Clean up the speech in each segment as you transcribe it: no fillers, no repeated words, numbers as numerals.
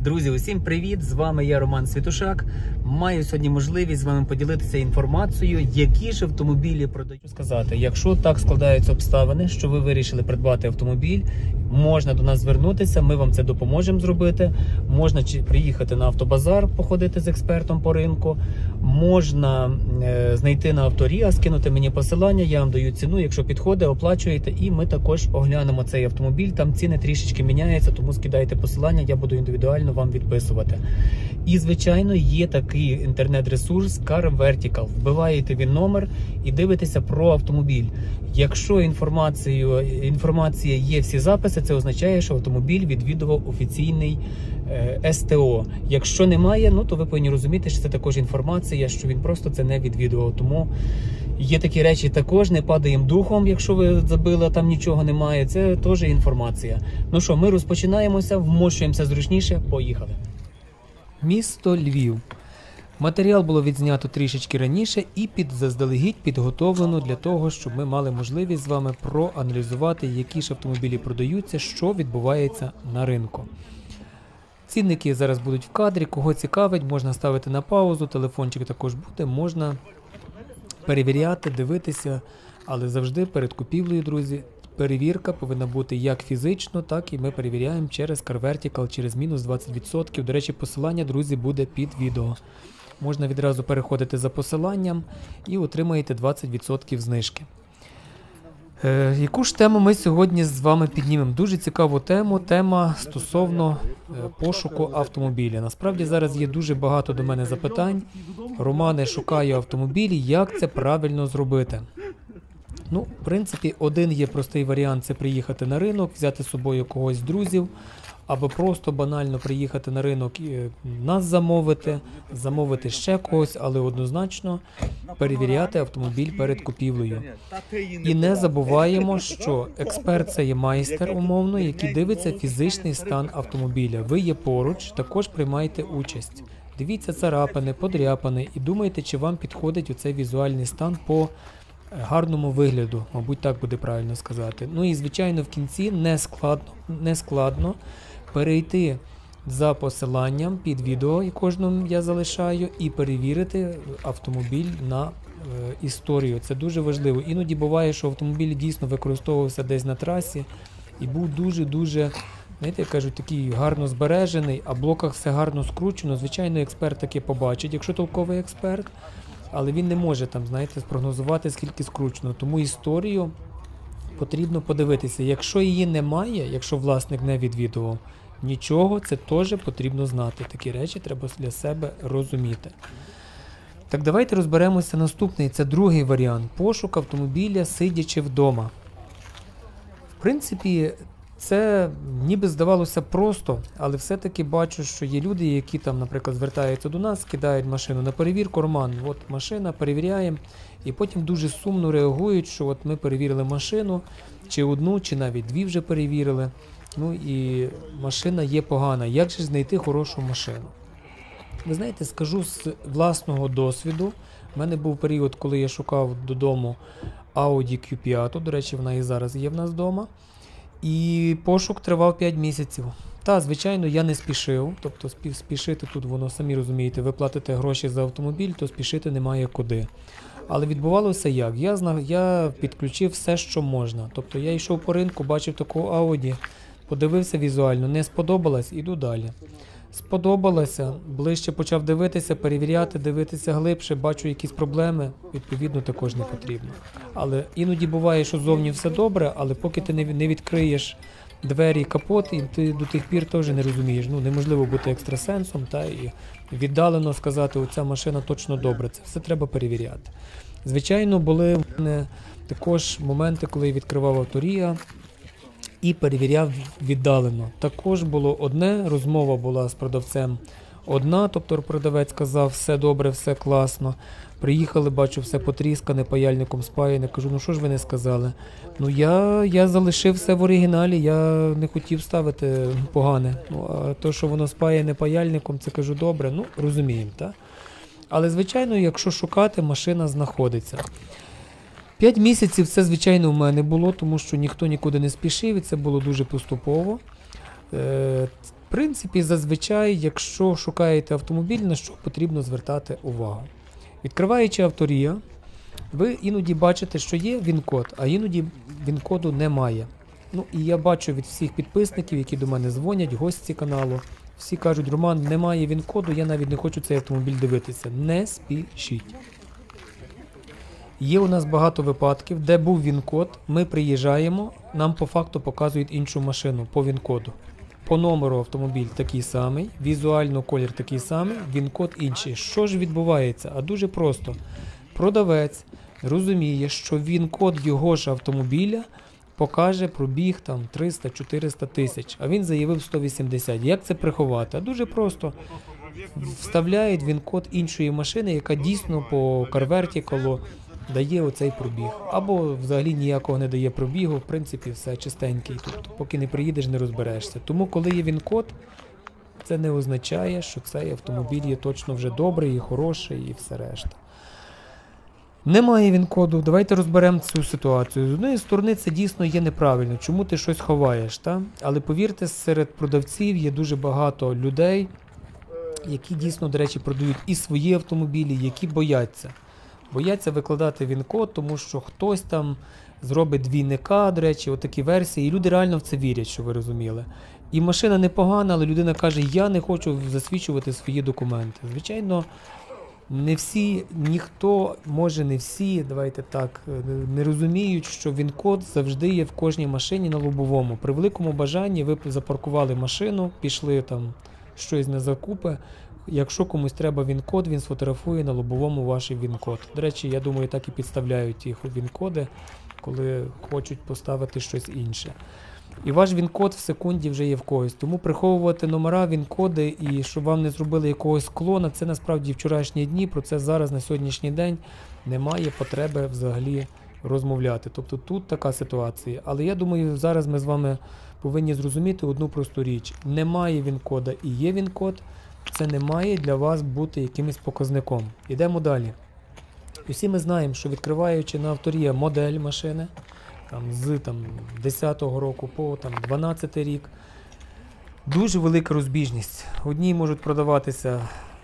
Друзі, усім привіт! З вами я, Роман Світушак. Маю сьогодні можливість з вами поділитися інформацією, які ж автомобілі продають. Сказати, якщо так складаються обставини, що ви вирішили придбати автомобіль, можна до нас звернутися, ми вам це допоможемо зробити. Можна приїхати на автобазар, походити з експертом по ринку, можна знайти на Авторія, скинути мені посилання, я вам даю ціну, якщо підходить, оплачуєте, і ми також оглянемо цей автомобіль. Там ціни трішечки міняються, тому скидайте посилання, я буду індивідуально вам відписувати. І, звичайно, є такий інтернет-ресурс Car Vertical. Вбиваєте він номер і дивитеся про автомобіль. Якщо інформація є всі записи, це означає, що автомобіль відвідував офіційний СТО. Якщо немає, то ви повинні розуміти, що це також інформація, що він просто це не відвідував. Тому є такі речі також, не падаємо духом, якщо ви забили, там нічого немає, це теж інформація. Ну що, ми розпочинаємося, вмощуємося зручніше, поїхали. Місто Львів. Матеріал було відзнято трішечки раніше і заздалегідь підготовлено для того, щоб ми мали можливість з вами проаналізувати, які ж автомобілі продаються, що відбувається на ринку. Цінники зараз будуть в кадрі, кого цікавить, можна ставити на паузу, телефончик також буде, можна перевіряти, дивитися, але завжди перед купівлею, друзі, перевірка повинна бути як фізично, так і ми перевіряємо через Car Vertical, через мінус 20%. До речі, посилання, друзі, буде під відео. Можна відразу переходити за посиланням і отримаєте 20% знижки. Яку ж тему ми сьогодні з вами піднімемо? Дуже цікаву тему, тема стосовно пошуку автомобіля. Насправді зараз є дуже багато до мене запитань. Романе, шукаю автомобілі, як це правильно зробити? В принципі, один є простий варіант – це приїхати на ринок, взяти з собою когось з друзів, або просто банально приїхати на ринок і нас замовити ще когось, але однозначно перевіряти автомобіль перед купівлею. І не забуваємо, що експерт – це є майстер умовно, який дивиться фізичний стан автомобіля. Ви є поруч, також приймайте участь. Дивіться царапини, подряпини і думайте, чи вам підходить оцей візуальний стан по гарному вигляду, мабуть, так буде правильно сказати. І, звичайно, в кінці не складно перейти за посиланням під відео, і кожному я залишаю, і перевірити автомобіль на історію. Це дуже важливо. Іноді буває, що автомобіль дійсно використовувався десь на трасі і був дуже-дуже, знаєте, як кажуть, такий гарно збережений, а в блоках все гарно скручено. Звичайно, експерт таки побачить, якщо толковий експерт, але він не може там, знаєте, спрогнозувати, скільки скручено. Тому історію потрібно подивитися. Якщо її немає, якщо власник не відвідував, нічого, це теж потрібно знати. Такі речі треба для себе розуміти. Так, давайте розберемося наступний. Це другий варіант. Пошук автомобіля, сидячи вдома. В принципі, це ніби здавалося просто, але все-таки бачу, що є люди, які там, наприклад, звертаються до нас, кидають машину на перевірку, Роман, от машина, перевіряємо, і потім дуже сумно реагують, що от ми перевірили машину, чи одну, чи навіть дві вже перевірили, і машина є погана. Як же знайти хорошу машину? Ви знаєте, скажу з власного досвіду, в мене був період, коли я шукав додому Audi Q5, до речі, вона і зараз є в нас вдома. І пошук тривав 5 місяців. Звичайно, я не спішив, тобто спішити тут, воно, самі розумієте, ви платите гроші за автомобіль, то спішити немає куди. Але відбувалося як? Я підключив все, що можна. Тобто я йшов по ринку, бачив таку Audi, подивився візуально, не сподобалось, іду далі. Сподобалося, ближче почав дивитися, перевіряти, дивитися глибше, бачу якісь проблеми, відповідно також не потрібно. Але іноді буває, що зовні все добре, але поки ти не відкриєш двері, капот, і ти до тих пір теж не розумієш. Неможливо бути екстрасенсом і віддалено сказати, оця машина точно добра. Це все треба перевіряти. Звичайно, були в мене також моменти, коли я відкривав Авторія і перевіряв віддалено. Також було одне, розмова була з продавцем одна, тобто продавець сказав, все добре, все класно. Приїхали, бачу, все потріскане, паяльником спаяне. Кажу, що ж ви не сказали? Я залишив все в оригіналі, я не хотів ставити погане. А то, що воно спаяне паяльником, це, кажу, добре, розуміємо, так? Але, звичайно, якщо шукати, машина знаходиться. 5 місяців це, звичайно, в мене було, тому що ніхто нікуди не спішив, і це було дуже поступово. В принципі, зазвичай, якщо шукаєте автомобіль, на що потрібно звертати увагу. Відкриваючи авторія, ви іноді бачите, що є він-код, а іноді він-коду немає. Ну і я бачу від всіх підписників, які до мене дзвонять, гості каналу, всі кажуть: Роман, немає він-коду, я навіть не хочу цей автомобіль дивитися. Не спішіть. Є у нас багато випадків, де був він-код, ми приїжджаємо, нам по факту показують іншу машину по він-коду. По номеру автомобіль такий самий, візуально колір такий самий, він-код інший. Що ж відбувається? А дуже просто. Продавець розуміє, що він-код його ж автомобіля покаже пробіг там 300-400 тисяч, а він заявив 180. Як це приховати? А дуже просто. Вставляють він-код іншої машини, яка дійсно по CarVertical дає оцей пробіг. Або взагалі ніякого не дає пробігу, в принципі все чистенький. Тобто поки не приїдеш, не розберешся. Тому коли є він-код, це не означає, що цей автомобіль є точно вже добрий і хороший і все решта. Немає він-коду, давайте розберемо цю ситуацію. З однієї сторони, це дійсно є неправильно, чому ти щось ховаєш, та? Але повірте, серед продавців є дуже багато людей, які дійсно, до речі, продають і свої автомобілі, які бояться. Бояться викладати він-код, тому що хтось там зробить двійника, до речі, отакі версії, і люди реально в це вірять, що ви розуміли. І машина непогана, але людина каже: я не хочу засвідчувати свої документи. Звичайно, не всі, ніхто, може не всі, давайте так, не розуміють, що він-код завжди є в кожній машині на лобовому. При великому бажанні ви запаркували машину, пішли там щось на закупи. Якщо комусь треба він-код, він сфотографує на лобовому ваш він-код. До речі, я думаю, так і підставляють їх він-коди, коли хочуть поставити щось інше. І ваш він-код в секунді вже є в когось. Тому приховувати номера, він-коди і щоб вам не зробили якогось клона, це насправді вчорашні дні, про це зараз на сьогоднішній день немає потреби взагалі розмовляти. Тобто тут така ситуація. Але я думаю, зараз ми з вами повинні зрозуміти одну просту річ. Немає він-кода і є він-код, це не має для вас бути якимось показником. Ідемо далі. Усі ми знаємо, що відкриваючи на авторія модель машини, з 10-го року по 12-й рік, дуже велика розбіжність. Одні можуть продаватися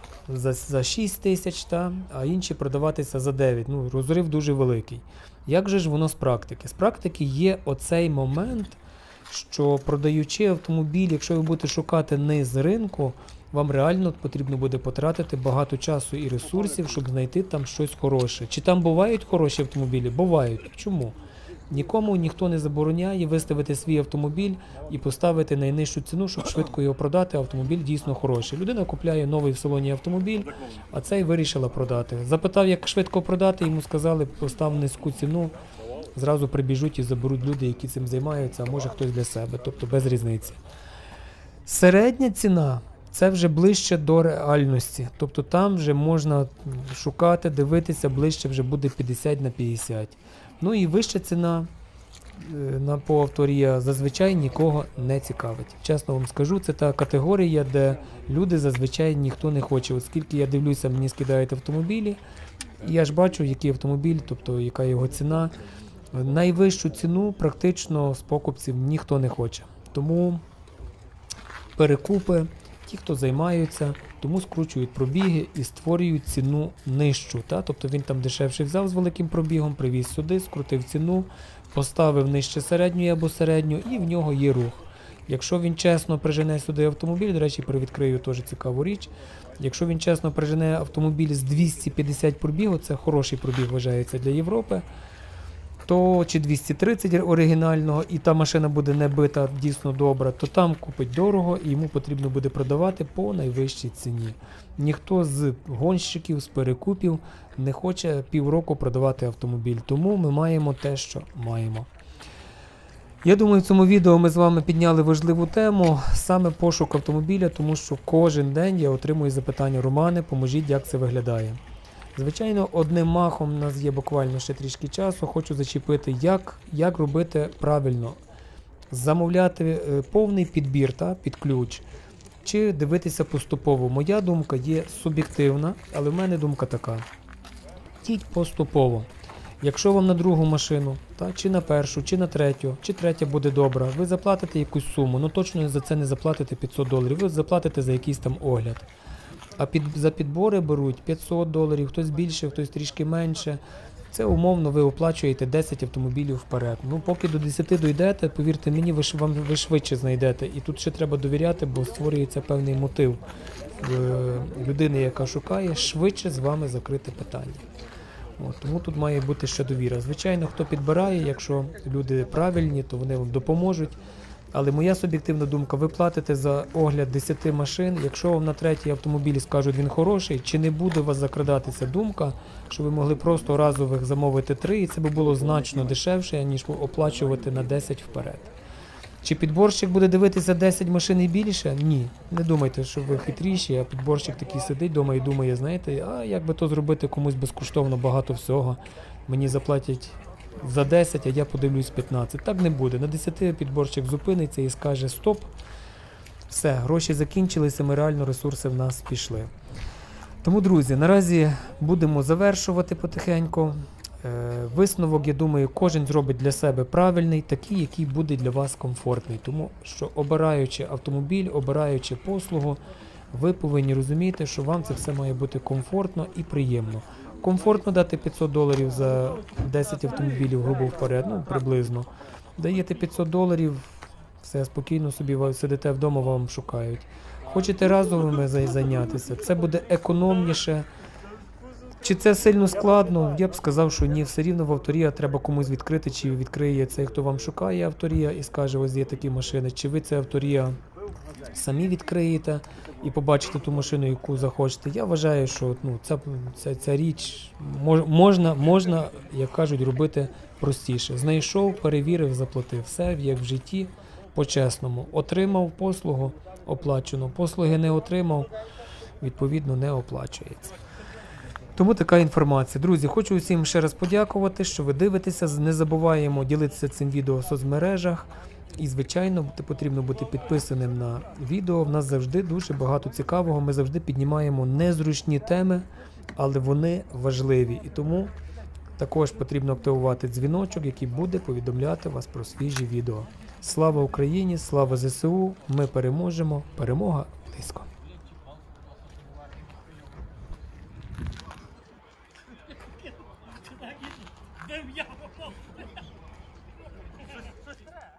за 6 тисяч, а інші продаватися за 9. Ну, розрив дуже великий. Як же ж воно з практики? З практики є оцей момент, що продаючи автомобіль, якщо ви будете шукати низ ринку, вам реально потрібно буде потратити багато часу і ресурсів, щоб знайти там щось хороше. Чи там бувають хороші автомобілі? Бувають. Чому? Нікому ніхто не забороняє виставити свій автомобіль і поставити найнижчу ціну, щоб швидко його продати, автомобіль дійсно хороший. Людина купляє новий в салоні автомобіль, а цей вирішила продати. Запитав, як швидко продати, йому сказали: постав низьку ціну, зразу прибіжуть і заберуть люди, які цим займаються, а може хтось для себе, тобто без різниці. Середня ціна – це вже ближче до реальності, тобто там вже можна шукати, дивитися, ближче вже буде 50 на 50. Ну і вища ціна по авторія зазвичай нікого не цікавить. Чесно вам скажу, це та категорія, де люди зазвичай ніхто не хоче. Оскільки я дивлюся, мені скидають автомобілі, і я ж бачу, який автомобіль, тобто яка його ціна. Найвищу ціну практично з покупців ніхто не хоче. Тому перекупи, ті, хто займаються, тому скручують пробіги і створюють ціну нижчу. Тобто він там дешевше взяв з великим пробігом, привіз сюди, скрутив ціну, поставив нижче середньої або середню, і в нього є рух. Якщо він чесно прижене сюди автомобіль, до речі, привідкрию теж цікаву річ, якщо він чесно прижене автомобіль з 250 пробігу, це хороший пробіг вважається для Європи, то чи 230 оригінального, і та машина буде не бита, дійсно добра, то там купить дорого і йому потрібно буде продавати по найвищій ціні. Ніхто з гонщиків, з перекупів не хоче півроку продавати автомобіль, тому ми маємо те, що маємо. Я думаю, в цьому відео ми з вами підняли важливу тему, саме пошук автомобіля, тому що кожен день я отримую запитання: Романе, поможіть, як це виглядає. Звичайно, одним махом, у нас є буквально ще трішки часу, хочу зачепити, як робити правильно. Замовляти повний підбір під ключ, чи дивитися поступово. Моя думка є суб'єктивна, але в мене думка така: йдіть поступово. Якщо вам на другу машину, чи на першу, чи на третю, чи третя буде добра, ви заплатите якусь суму, ну точно за це не заплатите $500, ви заплатите за якийсь там огляд. А за підбори беруть $500, хтось більше, хтось трішки менше. Це умовно ви оплачуєте 10 автомобілів вперед. Ну, поки до 10 дійдете, повірте мені, ви швидше знайдете. І тут ще треба довіряти, бо створюється певний мотив людини, яка шукає, швидше з вами закрити питання. Тому тут має бути ще довіра. Звичайно, хто підбирає, якщо люди правильні, то вони вам допоможуть. Але моя суб'єктивна думка, ви платите за огляд 10 машин, якщо вам на третій автомобілі скажуть, він хороший, чи не буде у вас закрадатися думка, що ви могли просто разових замовити 3, і це би було значно дешевше, ніж оплачувати на 10 вперед. Чи підборщик буде дивитися 10 машин і більше? Ні. Не думайте, що ви хитріші, а підборщик такий сидить вдома і думає, знаєте, а як би то зробити комусь безкоштовно багато всього, мені заплатять за 10, а я подивлюсь 15. Так не буде. На 10 підборщик зупиниться і скаже стоп, все, гроші закінчилися, реально ресурси в нас пішли. Тому, друзі, наразі будемо завершувати потихеньку. Висновок, я думаю, кожен зробить для себе правильний, такий, який буде для вас комфортний. Тому що обираючи автомобіль, обираючи послугу, ви повинні розуміти, що вам це все має бути комфортно і приємно. Комфортно дати $500 за 10 автомобілів, грубо вперед, ну приблизно. Даєте $500, все, спокійно собі сидите вдома, вам шукають. Хочете разовими зайнятися, це буде економніше. Чи це сильно складно? Я б сказав, що ні, все рівно в авторія треба комусь відкрити, чи відкриє цей, хто вам шукає авторія і скаже, ось є такі машини, чи ви це авторія самі відкриєте і побачите ту машину, яку захочете. Я вважаю, що ця річ можна, як кажуть, робити простіше. Знайшов, перевірив, заплатив. Все як в житті по-чесному. Отримав послугу, оплачено. Послуги не отримав, відповідно не оплачується. Тому така інформація. Друзі, хочу усім ще раз подякувати, що ви дивитеся. Не забуваємо ділитися цим відео в соцмережах. І, звичайно, потрібно бути підписаним на відео. В нас завжди дуже багато цікавого. Ми завжди піднімаємо незручні теми, але вони важливі. І тому також потрібно активувати дзвіночок, який буде повідомляти вас про свіжі відео. Слава Україні! Слава ЗСУ! Ми переможемо! Перемога близько! Де я попав?